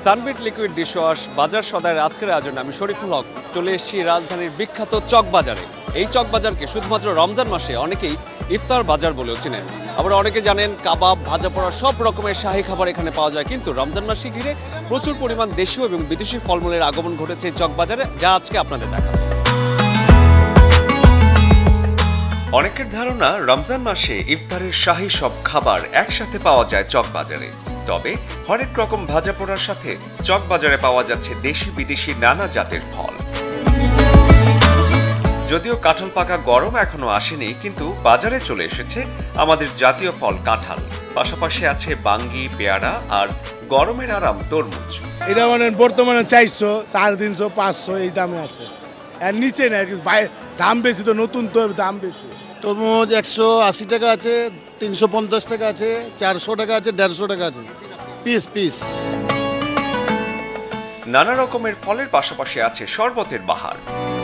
Sunbit liquid dishwash বাজার সদাইয়ের আজকের আয়োজনে আমি শরীফুল হক চলে এসেছি রাজধানীর বিখ্যাত চক বাজারে। এই চক বাজারকে শুধুমাত্র রমজান মাসে অনেকেই ইফতার বাজার বলেও চিনেন। আবার অনেকে জানেন কাবাব, ভাজা পোড়া সব রকমের শাহী খাবার এখানে পাওয়া যায়। কিন্তু রমজান মাসকে ঘিরে প্রচুর পরিমাণ দেশীয় এবং বিদেশি ফলমূলের আগমন ঘটেছে এই চক বাজারে, যা আজকে আপনাদের দেখাবো। অনেকের ধারণা রমজান মাসে ইফতারের শাহী সব খাবার একসাথে পাওয়া যায় চক বাজারে। তবে হরেক রকম ভাজা পোড়ার সাথে চক বাজারে পাওয়া যাচ্ছে দেশি বিদেশি নানা জাতের ফল। যদিও কাঁঠাল পাকা গরম এখনো আসেনি, কিন্তু বাজারে চলে এসেছে আমাদের জাতীয় ফল কাঁঠাল। পাশাপাশি আছে বাঙ্গি, পেয়ারা আর গরমের আরাম তরমুজ। এটা মানে বর্তমানে 400, 350, 500 এই দামে আছে, এর নিচে না। দাম বেশি তো, নতুন তো দাম বেশি। তরমুজ 180 টাকা আছে, 350 টাকা আছে, 400 টাকা আছে, 150 টাকা আছে পিস। নানা রকমের ফলের পাশাপাশি আছে শরবতের বাহার।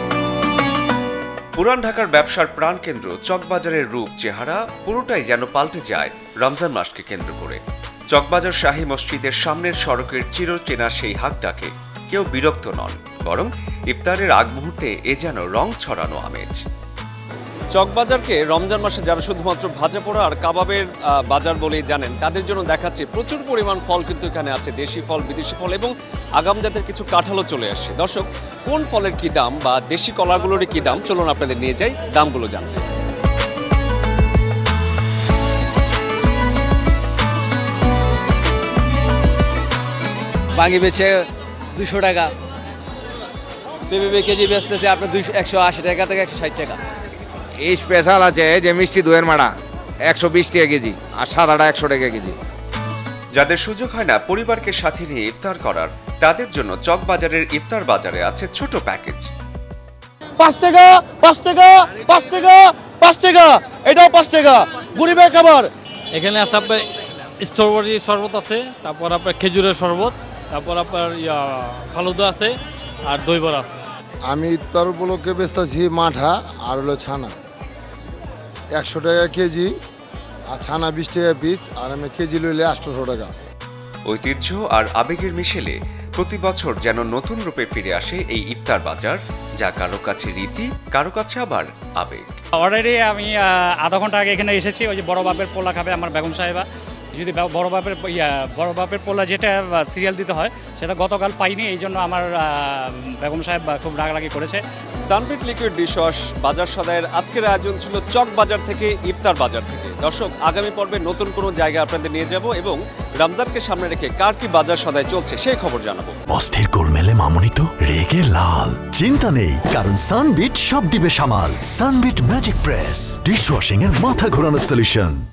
পুরান ঢাকার ব্যবসার প্রাণকেন্দ্র চকবাজারের রূপ চেহারা পুরোটাই যেন পাল্টে যায় রমজান মাসকে কেন্দ্র করে। চকবাজার শাহী মসজিদের সামনের সড়কের চিরচেনা সেই হাঁকটাকে কেউ বিরক্ত নন, বরং ইফতারের আগ মুহূর্তে এ যেন রং ছড়ানো আমেজ। চকবাজারকে রমজান মাসে যারা শুধুমাত্র ভাজা পোড়া আর কাবাবের বাজার বলেই জানেন, তাদের জন্য দেখাচ্ছে প্রচুর পরিমাণ ফল কিন্তু এখানে আছে, দেশি ফল, বিদেশি ফল এবং আগাম জাতের কিছু কাঁঠালও চলে আসছে। দর্শক, কোন ফলের কি দাম বা দেশি কলাগুলোর কি দাম, চলুন আপনাদের নিয়ে যাই দামগুলো জানতে। বাঙ্গি বেচে 200 টাকা, পেঁপে কেজি বেচতেছে আপনার 180 টাকা থেকে 160 টাকা। এই স্পেশাল আছে যে মিষ্টি দইয়ের মাড়া 120 টাকা কেজি, আর সাদাটা 100 টাকা কেজি। যাদের সুযোগ হয় না পরিবারকে সাথে নিয়ে ইফতার করার, তাদের জন্য চক বাজারের ইফতার বাজারে আছে ছোট প্যাকেজ। 5 টাকা 5 টাকা 5 টাকা 5 টাকা, এটাও 5 টাকা গরিবের খাবার। এখানে আছে আপনার স্ট্রবেরি শরবত আছে, তারপর আপনার খেজুরের শরবত, তারপর আপনার ফালুদা আছে আর দই বড়া আছে। আমি ইফতার উপলক্ষে বেচতেছি মাঠা আর হলো ছানা 100 টাকা কেজি, আর ছানা 20 টাকা পিস, আর আমি কেজি লইলে 800 টাকা। ঐতিহ্য আর আবেগের মিশেলে প্রতি বছর যেন নতুন রূপে ফিরে আসে এই ইফতার বাজার, যা কারো কাছে রীতি, কারো কাছে আবার আবেগ। অলরেডি আমি আধা ঘন্টা আগে এখানে এসেছি। ওই যে বড় বাপের পোলা খাবে আমার বেগম সাহেবা। যদি বড় বাপের পোলা যেটা সিরিয়াল দিতে হয় সেটা গতকাল পাইনি, এই জন্য আমার বেগম সাহেব খুব রাগারাগি করেছে। সানবিট লিকুইড ডিশওয়াশ বাজার সদাইয়ের আজকের আয়োজন ছিল চক বাজার থেকে ইফতার বাজার থেকে। দর্শক, আগামী পর্বে নতুন কোনো জায়গায় আপনাদের নিয়ে যাব এবং রমজানকে সামনে রেখে কার কি বাজার সদাই চলছে সেই খবর জানাবো। অস্থির গোলমেলে মামনি তো রেগে লাল, চিন্তা নেই, কারণ সানবিট সব দিবে সামাল। সানবিট ম্যাজিক প্রেস ডিশওয়াশিং এর মাথা ঘোরানো সলিউশন।